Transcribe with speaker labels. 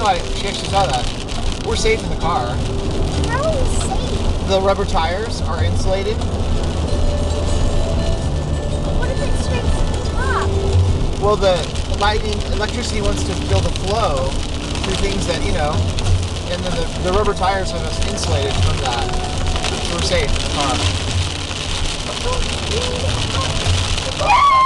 Speaker 1: No, she actually saw that. We're safe in the car.
Speaker 2: How are we safe?
Speaker 1: The rubber tires are insulated.
Speaker 2: What if it strikes the top?
Speaker 1: Well, the electricity wants to feel the flow through things that, you know, and then the rubber tires have us insulated from that. So we're safe in the car.